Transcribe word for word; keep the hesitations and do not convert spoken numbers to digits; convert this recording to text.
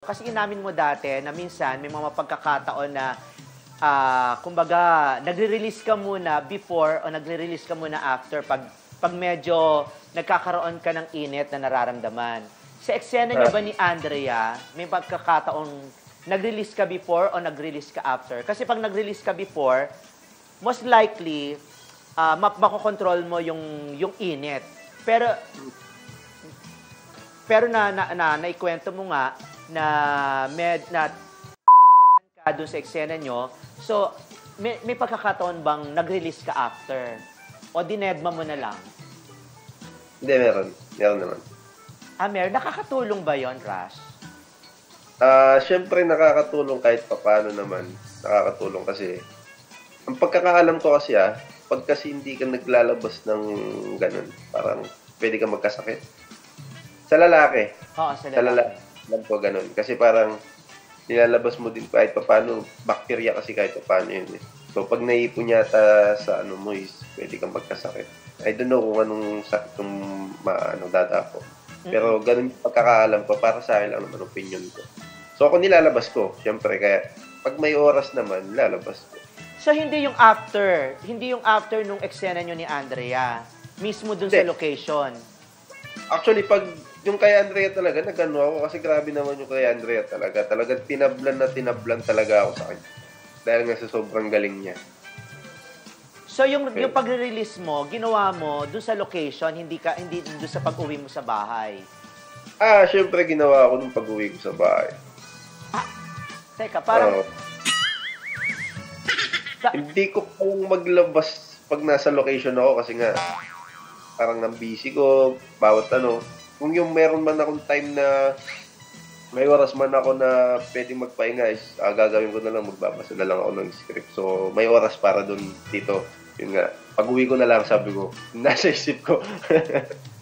kasi inamin mo dati na minsan may mga pagkakataon na uh, kumbaga, nagre-release ka muna before o nagre-release ka muna after pag, pag medyo nagkakaroon ka ng init na nararamdaman. Sa eksena niyo ba ni Andrea, may pagkakataon nag-release ka before o nag-release ka after? Kasi pag nag-release ka before, most likely, uh, makokontrol mo yung, yung init. Pero, pero na, na, na, naikwento mo nga na med, na ka doon sa eksena nyo. So, may, may pagkakataon bang nag-release ka after? O dinedma mo na lang? Hindi, meron. Meron naman. Ah, meron. Nakakatulong ba yon, Rash? Ah, uh, syempre nakakatulong kahit papaano naman. Nakakatulong kasi ang pagkakaalam ko kasi ah, pag kasi hindi ka naglalabas ng ganun, parang pwede ka magkasakit. Sa lalaki. Oo, sa lalaki. Sa lalaki. Alam ko ganun. Kasi parang nilalabas mo din kahit papaano, bakterya kasi kahit papaano yun eh. So pag naipon yata sa ano mo is, pwede kang magkasakit. I don't know kung anong sakit yung maano dadapo. Pero ganun yung pagkakaalam ko, para sa akin lang naman opinion ko. So ako nilalabas ko, syempre, kaya pag may oras naman, nilalabas ko. So hindi yung after, hindi yung after nung eksena nyo ni Andrea, mismo dun hindi. Sa location? Actually, pag yung kay Andrea talaga, nagano ako kasi grabe naman yung kay Andrea talaga. Talagang tinablan na tinablan talaga ako sa kanya. Dahil nga sa sobrang galing niya. So yung okay. yung pagre-release mo, ginawa mo dun sa location, hindi ka hindi dun sa pag-uwi mo sa bahay. Ah, syempre ginawa ko nung pag-uwi ko sa bahay. Ah, teka, parang uh, da- hindi ko kung maglabas pag nasa location ako kasi nga parang nang busy ko, bawat ano. Kung yung meron man akong time na may oras man ako na pwedeng magpahinga is uh, gagawin ko na lang, magbabasa na lang ako ng script. So may oras para dun dito. Yun nga, pag-uwi ko na lang, sabi ko, nasa isip ko.